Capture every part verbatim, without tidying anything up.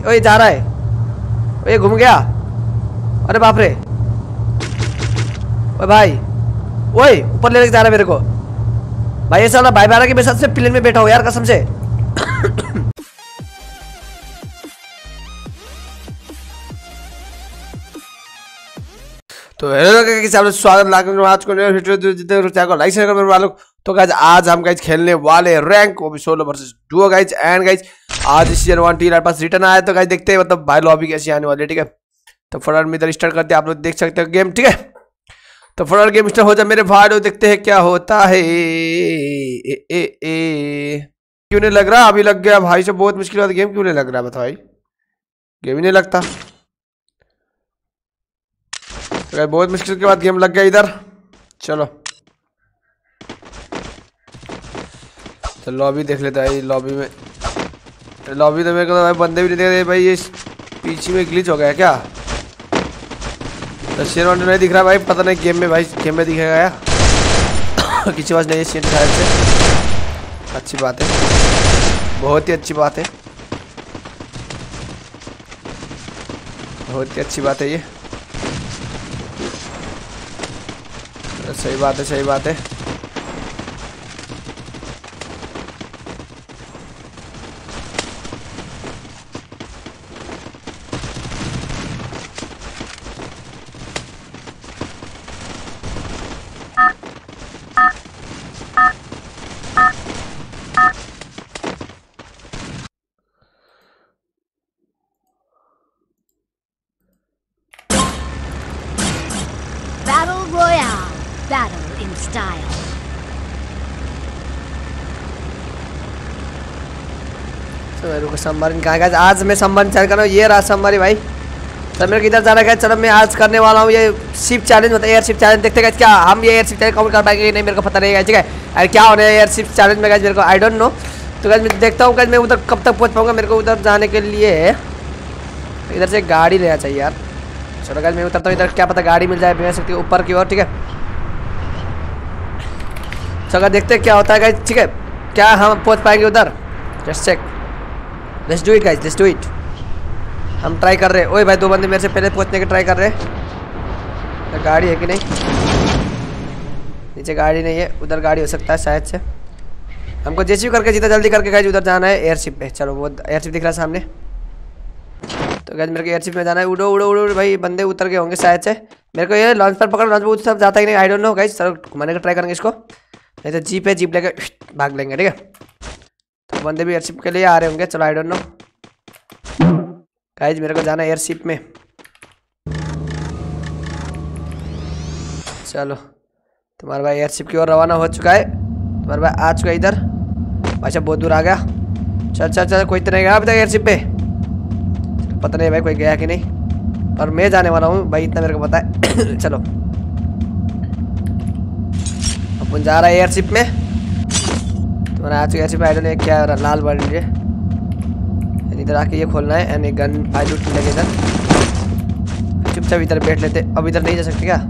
ओए जा रहा है, ओए घूम गया, अरे बाप रे। ओए भाई, ओए ऊपर लेके जा रहा है मेरे को भाई। ऐसा ना भाई बारह के मेरे साथ से प्लेन में बैठा हो यार कसम से। तो हेलो कैसे आप लोग, स्वागत लाकर आज को वीडियो को लाइक शेयर कर मेरे वालों। तो गाइस आज हम गाइस खेलने वाले रैंक, वो भी solo versus duo guys. And guys आज सीजन वन टी हमारे पास रिटर्न आया, तो गाइस देखते हैं मतलब भाई लॉबी कैसी आने वाली है। ठीक है, तो फटाफट में इधर स्टार्ट करते हैं, आप लोग देख सकते हो गेम। ठीक है, तो फटाफट गेम स्टार्ट हो जाए मेरे भाई, देखते हैं क्या होता है। ए, ए, ए, क्यों नहीं लग रहा? अभी लग गया भाई से, बहुत मुश्किल वाला गेम क्यों नहीं लग रहा बता भाई, गेम ही नहीं लगता। तो बहुत मुश्किल के बाद गेम लग गया इधर। चलो तो लॉबी देख लेता है। लॉबी में लॉबी तो मेरे को तो भाई बंदे भी नहीं दिख रहे भाई, ये पीछे में ग्लिच हो गया क्या? तो शेर नहीं दिख रहा भाई, पता नहीं गेम में भाई, गेम में दिखेगा या किसी पास नहीं है शेर शायद से। अच्छी बात है, बहुत ही अच्छी बात है, बहुत ही अच्छी बात है ये। सही बात है, सही बात है। Battle Royale. Battle in style. तो रुको, सबमरीन कहाँ गया? आज मैं सबमरीन चल कर रहा हूँ, ये रहा सबमरीन भाई। सर मेरे को इधर जाना है, चलो मैं आज करने वाला हूँ ये शिप चैलेंज, मतलब एयर शिप चैलेंज। देखते हैं क्या हम ये एयर शिप चैलेंज कवर कर पाएंगे नहीं, मेरे को पता नहीं है। ठीक है, अरे क्या होने एयर शिप चैलेंज में गाइस, मेरे को आई डोंट नो। तो गाइस मैं देखता हूँ गाइस मैं उधर कब तक पहुँच पाऊँगा। मेरे को उधर जाने के लिए इधर से गाड़ी लेना चाहिए यार। चलो गाइस मैं उतरता हूँ इधर, क्या पता गाड़ी मिल जाए मिल सकती है ऊपर की ओर। ठीक है, चलो देखते हैं क्या होता है गाइस। ठीक है, क्या हम पहुंच पाएंगे उधर? Just check, let's do it guys, let's do it. हम ट्राई कर रहे हैं। ओए भाई दो बंदे मेरे से पहले पहुंचने के ट्राई कर रहे हैं। तो गाड़ी है कि नहीं? नीचे गाड़ी नहीं है, उधर गाड़ी हो सकता है शायद से। हमको जैसे भी करके जितना जल्दी करके गाइस उधर जाना है एयरशिप पे। चलो वो एयरशिप दिख रहा है सामने, तो गाइस मेरे को एयरशिप में जाना है। उड़ो उड़ो उड़ो भाई, बंदे उतर गए होंगे शायद से। मेरे को ये लॉन्च पर पकड़, लॉन्च पर सब जाता ही नहीं, आई डोंट नो गाइस। चलो घुमाने का ट्राई करेंगे इसको, नहीं तो जीप है, जीप लेके भाग लेंगे। ठीक है, तो बंदे भी एयरशिप के लिए आ रहे होंगे। चलो आई डोंट नो गाइस, मेरे को जाना है एयरशिप में। चलो तुम्हारा भाई एयरशिप की ओर रवाना हो चुका है। तुम्हारा भाई आ चुका है इधर भाई साहब, बहुत दूर आ गया। चल चल चल, कोई तो नहीं गया अभी तक एयरशिप पे, पता नहीं भाई कोई गया कि नहीं, पर मैं जाने वाला हूँ भाई, इतना मेरे को पता है। चलो अपन जा रहा है एयरशिप में। तुम्हारा आज एयरशिप में आई डोंट नो क्या लाल बन रही है। इधर आके ये खोलना है एंड गन आई लूट लगे इधर। चुपचाप इधर बैठ लेते। अब इधर नहीं जा सकते क्या?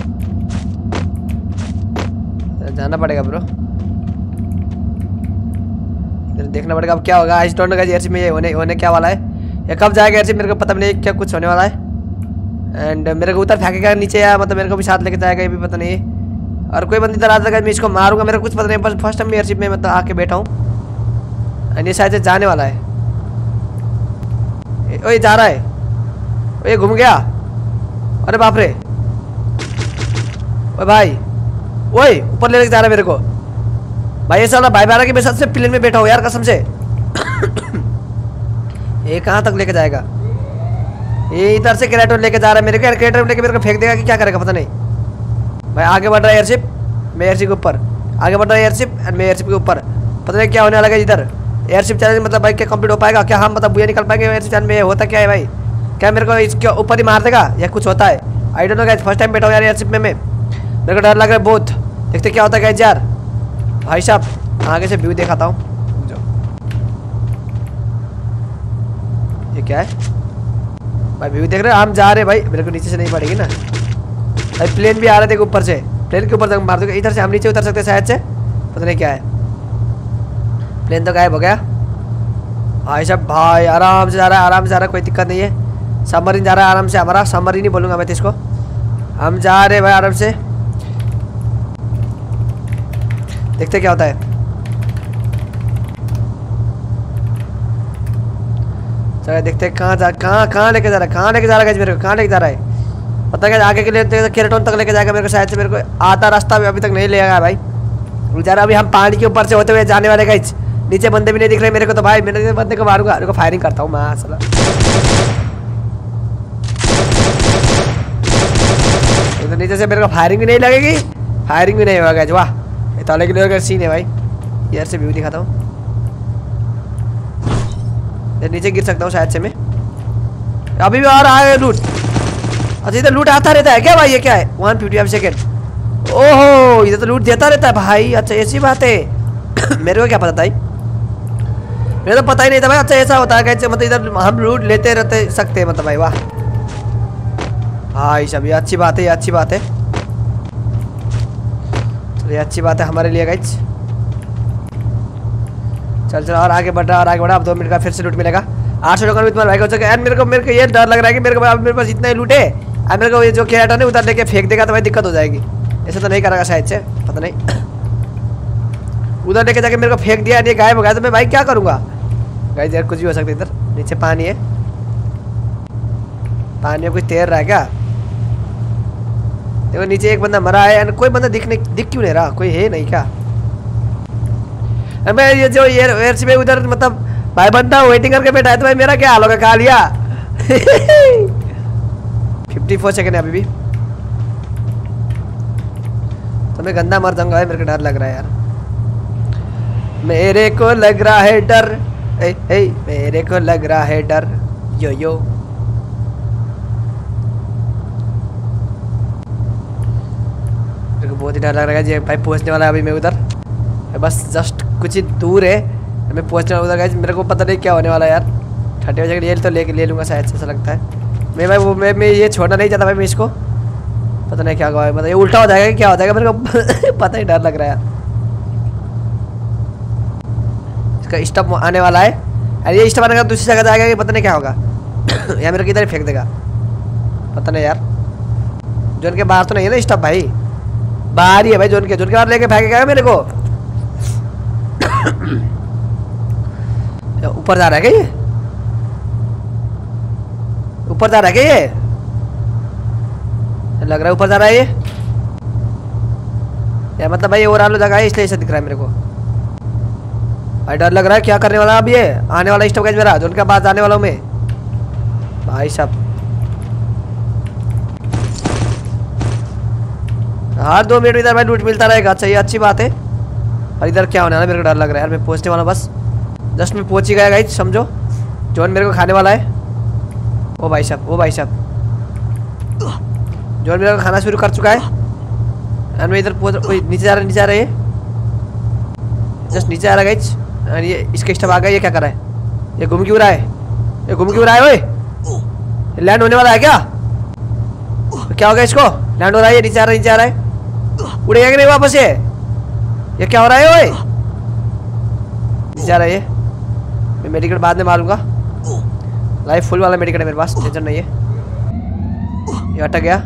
जाना पड़ेगा ब्रो, इधर देखना पड़ेगा अब क्या होगा। I don't know guys airship में ये होने होने क्या वाला है, या कब जाएगा एयरशिप मेरे को पता नहीं, क्या कुछ होने वाला है। एंड मेरे को उधर फेंकेगा नीचे, या मतलब मेरे को भी साथ लेके जाएगा ये भी पता नहीं है। और कोई बंदी इधर आ जाएगा, मैं इसको मारूंगा, मेरे को कुछ पता नहीं। बस फर्स्ट टाइम एयरशिप में मतलब आके बैठा हूँ एंड ये शायद से जाने वाला है। ओए जा रहा है, ओए घूम गया, अरे बाप रे। ओए भाई, ओए ऊपर लेके जा रहा है मेरे को भाई। ऐसा ना भाई बारह के मेरे साथ से प्लेन में बैठा हो यार कसम से। ये कहाँ तक लेके जाएगा? ये इधर से क्रेटर लेके जा रहा है मेरे को, क्रेटर लेके मेरे को फेंक देगा कि क्या करेगा पता नहीं। भाई आगे बढ़ रहा है एयरशिप, मैं एयरशिप के ऊपर आगे बढ़ रहा है एयरशिप एंड मैं एयरशिप के ऊपर। पता नहीं क्या होने वाला है इधर। एयरशिप चैलेंज मतलब भाई क्या कंप्लीट हो पाएगा क्या? हम मतलब बुया निकल पाएंगे एयरशिप चैलेंज में? होता क्या है भाई, क्या मेरे को इसके ऊपर ही मार देगा या कुछ होता है? I don't know guys, first time बैठा हूँ यार एयरशिप में मैं, मेरे को डर लग रहा है बहुत। देखते क्या होता है गाइस यार। भाई साहब आगे से व्यू दिखाता हूँ। ये क्या है भाई? व्यू देख रहे हैं, हम जा रहे हैं भाई, मेरे को नीचे से नहीं पड़ेगी ना भाई। प्लेन भी आ रहा है देखो ऊपर से, प्लेन के ऊपर तक मार दूंगा। इधर से हम नीचे उतर सकते हैं शायद से, पता नहीं क्या है। प्लेन तो गायब हो गया। भाई साहब भाई आराम से जा रहा है, आराम से जा रहा है, कोई दिक्कत नहीं है। सबमरीन जा रहा है आराम से, हमारा सबमरीन ही बोलूँगा मैं तो इसको। हम जा रहे भाई आराम से, देखते क्या होता है। चलो देखते कहाँ जा कहाँ कहाँ लेके जा रहा है, कहाँ लेके जा रहा है मेरे को, कहाँ लेके जा रहा है पता क्या। आगे के लिए केराटोन तक लेके जाएगा मेरे को शायद से। मेरे को आधा रास्ता भी अभी तक नहीं ले आया भाई। जा रहा अभी हम पहाड़ी के ऊपर से होते हुए जाने वाले गाइस। नीचे बंदे भी नहीं दिख रहे मेरे को तो भाई। मैंने बंदे को मारूंगा, को फायरिंग करता हूँ मैं साला। तो नीचे से मेरे को फायरिंग भी नहीं लगेगी, फायरिंग भी नहीं होगा गाइस। वाह ये तो अलग लेवल सीन है भाई। यार से व्यू दिखाता हूँ, नीचे गिर सकता हूँ शायद से मैं। अभी भी आ रहा है लूट। अच्छा इधर लूट आता रहता है क्या भाई? ये क्या है? One fifty five second. ओहो इधर तो लूट देता रहता है भाई। अच्छा ऐसी बात है। मेरे को क्या पता था भाई, मेरे तो पता ही नहीं था भाई। अच्छा ऐसा होता है कैसे, मतलब इधर हम लूट लेते रहते सकते हैं मतलब भाई। वाह भाई सब ये अच्छी बात है, ये अच्छी बात है। चलो ये अच्छी बात है हमारे लिए गाइस। चल चल और आगे बढ़ रहा और आगे बढ़ा। अब दो मिनट का फिर से लूट मिलेगा। आठ सौ टोकन भी तुम्हारे भाई को चुका है। मेरे को मेरे को ये डर लग रहा है कि मेरे को अब मेरे पास इतना ही लूट है, अब मेरे को ये जो केराटोन है उधर लेके फेंक देगा तो भाई दिक्कत हो जाएगी। ऐसा तो नहीं करेगा शायद से, पता नहीं। उधर लेके जाके मेरे को फेंक दिया, ये गायब हो गया तो मैं भाई क्या करूँगा गाइस। यार कुछ भी हो सकता है। इधर नीचे पानी है, पानी में कुछ तैर रहा है क्या? देखो नीचे एक बंदा मरा है, कोई बंदा दिखने दिख क्यों नहीं रहा? कोई है नहीं क्या? मैं ये जो एयर एयरशिप में उधर मतलब भाई बंदा वेटिंग करके बैठा है तो भाई मेरा क्या हाल होगा? खा लिया। फिफ्टी फोर सेकेंड है अभी भी, तो मैं गंदा मर जाऊंगा भाई। मेरे को डर लग रहा है यार, मेरे को लग रहा है डर। ए, ए, मेरे को लग रहा है डर। यो यो मेरे को बहुत ही डर लग रहा है भाई। पहुंचने वाला है अभी मैं उधर, बस जस्ट कुछ ही दूर है मैं पहुंचने वाला उधर गाइस। मेरे को पता नहीं क्या होने वाला है यार। थर्टी बजे ये तो ले ले लूँगा शायद से, ऐसा लगता है। मैं भाई वो मैं मैं ये छोड़ना नहीं चाहता भाई मैं इसको। पता नहीं क्या होगा, मतलब ये उल्टा हो जाएगा कि क्या हो जाएगा मेरे को पता ही डर लग रहा है यार। इसका स्टॉप आने वाला है और ये स्टॉप आने का दूसरी जगह जाएगा कि पता नहीं क्या होगा। या मेरे को इधर ही फेंक देगा, पता नहीं यार। जोन के बाहर तो नहीं है ना स्टॉप भाई, बाहर ही है भाई। जोन के जोन के बाहर लेके फेंकेगा मेरे को। ऊपर जा रहा है क्या ये? ऊपर जा रहा है क्या ये? लग रहा है ऊपर जा रहा है ये। या मतलब भाई और आलू जगह है इसलिए ऐसा दिख रहा है मेरे को भाई। डर लग रहा है क्या करने वाला अब ये। आने वाला स्टॉप गाइस मेरा, जो उनके पास जाने वाला हूँ मैं भाई साहब। हर दो मिनट में इधर भाई लूट मिलता रहेगा। अच्छा ये अच्छी बात है। और इधर क्या होने वाला है मेरे को डर लग रहा है यार। मैं पहुंचने वाला बस, जस्ट मैं पहुंच ही गया गाइस समझो। जोन मेरे को खाने वाला है। ओ भाई साहब, ओ भाई साहब, जोन मेरे को खाना शुरू कर चुका है। और मैं इधर पहुंच, नीचे जा रहा है, नीचे आ रहा है, जस्ट नीचे आ रहा है गाइस। और ये इसके स्टॉप आ गया। ये क्या कर रहा है? ये घूम क्यों रहा है? ये घूम क्यों रहा है? ओए लैंड होने वाला है क्या? क्या हो गया इसको? लैंड हो रहा है, ये नीचे आ रहा है, नीचे आ रहा है। उड़ेगा कि नहीं वापस ये? ये क्या हो रहा है? ओए नीचे आ रहा है ये। मैं मेडिकेट बाद में मारूंगा। लाइफ फुल वाला मेडिकेट है मेरे पास, टेंशन नहीं है। ये अटक गया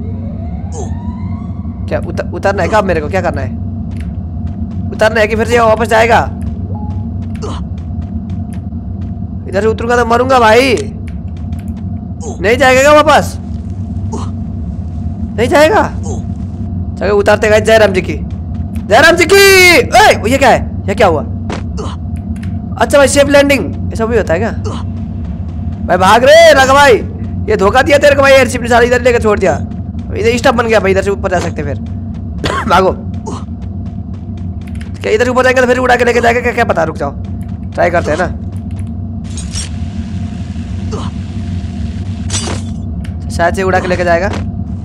क्या? उतर उतरना है क्या मेरे को? क्या करना है? उतरना है कि फिर से वापस जाएगा? इधर से उतरूंगा तो मरूंगा भाई। नहीं जाएगा क्या वापस? नहीं जाएगा। चलो उतारते गए। जय राम जी की, जय राम जी की। ए, ये क्या है? ये क्या हुआ? अच्छा भाई सेफ लैंडिंग ऐसा भी होता है क्या भाई? भाग रे लगा भाई, ये धोखा दिया तेरे को भाई। एयरशिप ने सारा इधर लेकर छोड़ दिया। इधर स्टॉप बन गया भाई, इधर से ऊपर जा सकते फिर। भागो क्या? इधर ऊपर जाएंगे तो फिर उड़ा के लेके जाएगा क्या? क्या पता, रुक जाओ ट्राई करते हैं ना। शायद से उड़ा के लेके जाएगा।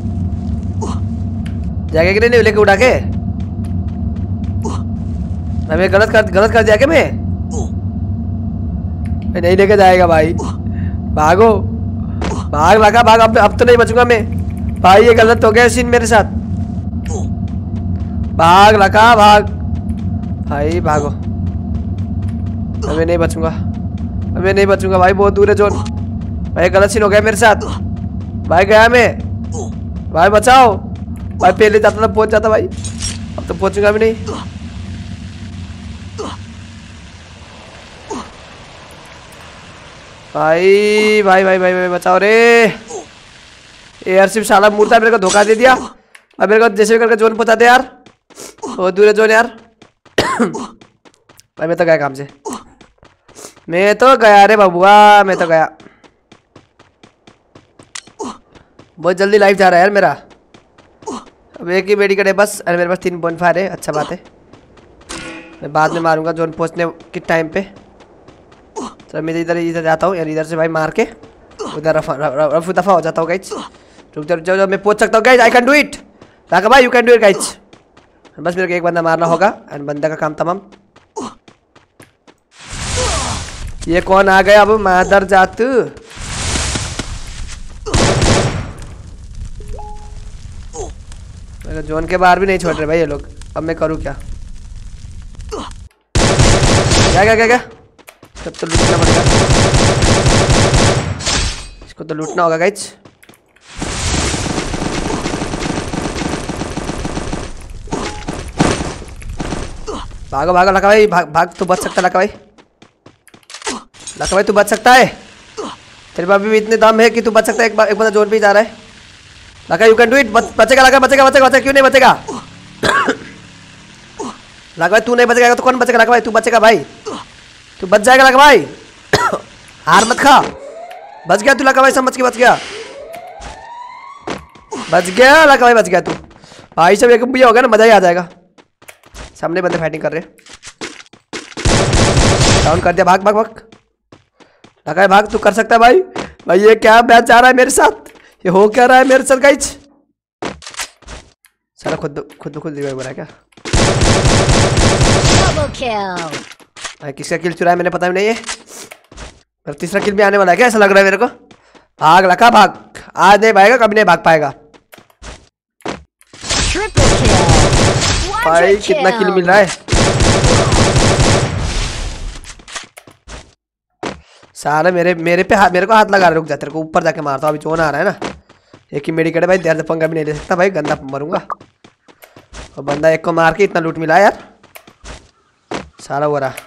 जाएगा कि नहीं लेके उड़ा के? मैं गलत कर गलत कर दिया क्या मैं? नहीं लेके जाएगा भाई। भागो भाग लगा भाग। अब अब तो नहीं बचूंगा मैं भाई। ये गलत हो गया सीन मेरे साथ। भाग लगा भाग भाई, भागो। मैं नहीं बचूंगा मैं नहीं बचूंगा भाई, बहुत दूर है जोन भाई। गलत सीन हो गया मेरे साथ भाई, गया मैं भाई, बचाओ भाई। पहले जाता था पहुंच जाता भाई, अब तो पहुंचूंगा भी नहीं। भाई भाई भाई भाई, भाई बचाओ रे। एयरशिप साला मुर्दा मेरे को धोखा दे दिया। अब मेरे को जैसे भी करके जोन पहुंचा दे यार, बहुत दूर है जोन यार। भाई मैं तो गया काम से, मैं तो गया रे बबुआ, मैं तो गया। बहुत जल्दी लाइफ जा रहा है यार मेरा। अब एक ही मेडिकेट है बस, अरे मेरे पास तीन पॉइंट फाइव है, अच्छा बात है। मैं बाद में मारूंगा जोन पहुंचने के टाइम पे। चलो मैं इधर इधर जाता हूँ यार, इधर से भाई मार के उधर रफा रफू दफा हो जाता हूँ गाइज। रुक जाओ जाओ, मैं पहुंच सकता हूँ guys, I can do it. राका भाई you can do it guys. बस मेरे को एक बंदा मारना होगा एंड बंदा का काम तमाम। ये कौन आ गया अब, मादर जात। मेरे जोन के बाहर भी नहीं छोड़ रहे भाई ये लोग। अब मैं करूँ क्या क्या क्या क्या क्या सब तो लूटना पड़ेगा, इसको तो लूटना होगा गाइज। भागो भागो लका भाई, भाग भाग, तू बच सकता है लका भाई। लका भाई तू बच सकता है, तेरे पास भी इतने दम है कि तू बच सकता है। एक बार एक बंदा जोन पे जा रहा है। लका यू कैन डू इट। बचेगा लका, बचेगा बचेगा बचेगा, क्यों नहीं बचेगा। लका भाई तू नहीं बचेगा तो कौन बचेगा। लका भाई तू बचेगा भाई, तू बच जाएगा लका भाई। हार मत खा, बच गया तू लका भाई, समझ के बच गया, बच गया लका भाई, बच गया तू भाई। सब एक भी होगा ना, मजा ही आ जाएगा। सामने बंदे फाइटिंग कर रहे, डाउन कर दिया। भाग भाग भाग लका भाई, भाग, तू कर सकता है भाई। भाई ये क्या मैच जा रहा है मेरे साथ, ये हो क्या रहा है मेरे साथ गाइज। साला खुद खुद खुद रिवाइव हो रहा है क्या। भाई किसका किल चुरा है मैंने पता भी नहीं है, पर तीसरा किल भी आने वाला है क्या, ऐसा लग रहा है मेरे को। भाग लका भाग, आज नहीं भागेगा कभी नहीं भाग पाएगा। भाई कितना किल मिल रहा है। साला मेरे मेरे पे हाथ, मेरे को हाथ लगा रहा। रुक जा, तेरे को ऊपर जाके मारता हूँ, अभी जोन आ रहा है ना। एक ही मेडिकेट है भाई, देर से पंगा भी नहीं ले सकता भाई, गंदा मरूंगा। और बंदा एक को मार के इतना लूट मिला यार, सारा हो रहा।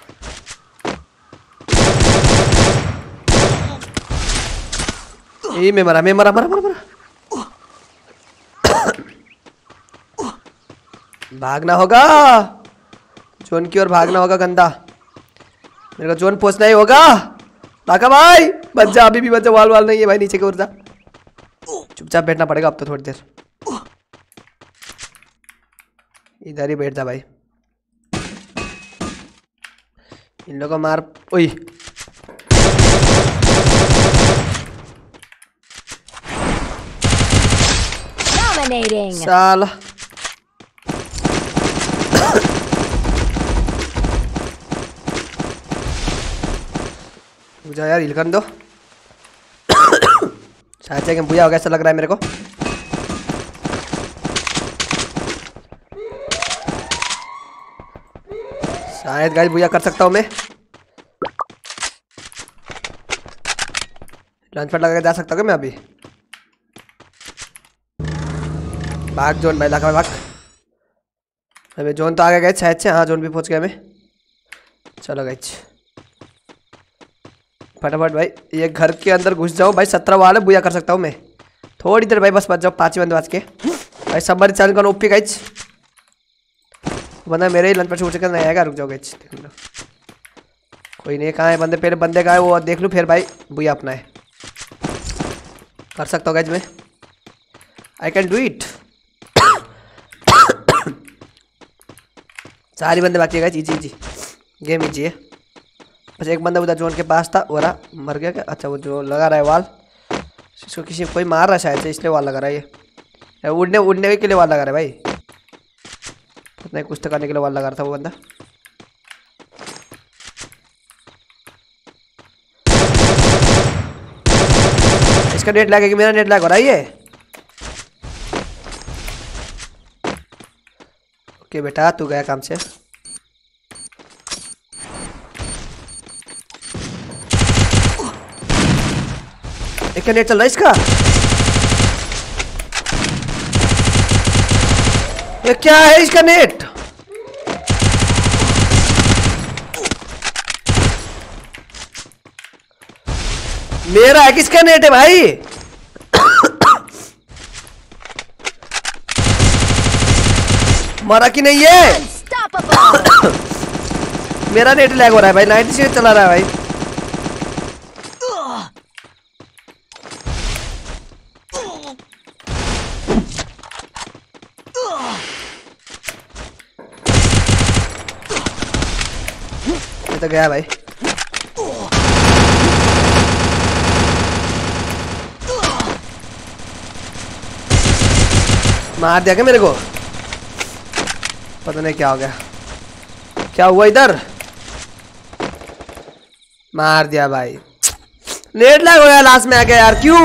ये मैं मरा, मैं मरा मरा मरा मरा। भागना होगा जोन की ओर, भागना होगा गंदा। मेरे को जोन पहुंचना ही होगा। लाका भाई बच जा, अभी भी बच जा, वाल वाल नहीं है भाई, नीचे की ओर जा। चुपचाप बैठना पड़ेगा अब तो थोड़ी देर, इधर ही बैठ जा भाई। इन लोगों को मार। ओई साला मुझे यार हिल कर दो। शायद से बुया हो गया ऐसा लग रहा है मेरे को। शायद गाइस बुया कर सकता हूँ मैं। लंच पैड लगा के जा सकता हूँ मैं अभी। भाग जोन भाई, लगा भाग। अभी जोन तो आ गया शायद से, हाँ जोन भी पहुंच गया मैं। चलो गाइस फटाफट भाई ये घर के अंदर घुस जाओ भाई। सत्रह वाले बुया कर सकता हूँ मैं, थोड़ी देर भाई बस बच जाओ। पाँच ही बंदे बच के भाई, सब बारी चैलेंज करना ओपी गाइस। बंदा मेरे ही लंच पर छूट कर नहीं आएगा। रुक जाओ गाइस, देख लो कोई नहीं। कहाँ है बंदे, पहले बंदे कहाँ है वो देख लूँ, फिर भाई बुया अपना है। कर सकता हूँ गाइस मैं, आई कैन डू इट। सारी बंदे बाकी है guys, easy easy game easy है। बस एक बंदा उधर जोन के पास था, वो रहा, मर गया क्या। अच्छा वो जो लगा रहा है वाल, इसको किसी कोई मार रहा है शायद से, इसलिए वाल लगा रहा है ये। उड़ने उड़ने के लिए वाल लगा रहा है भाई, पता नहीं कुछ तो करने के लिए वाल लगा रहा था वो बंदा। इसका नेट लैग है कि मेरा नेट लैग हो रहा है ये। ओके बेटा तू गया काम से। एक नेट चल रहा है इसका। ये क्या है इसका नेट? मेरा है किसका नेट है भाई? मरा कि नहीं है? मेरा नेट लैग हो रहा है भाई, नाइन्टी से चला रहा है भाई। ये तो गया भाई। मार दिया क्या मेरे को? पता नहीं क्या हो गया, क्या हुआ इधर? मार दिया भाई। नेट लैग हो गया लास्ट में आके यार, क्यों?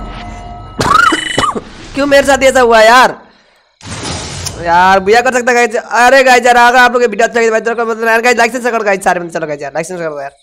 क्यों मेरे साथ ऐसा हुआ यार? यार भैया कर सकता गाइस। अरे गाइस यार अगर आप लोग वीडियो अच्छा लगे भाई तो मतलब गाइस लाइक से कर गाइस सारे बंदे। चलो गाइस यार लाइक से कर यार।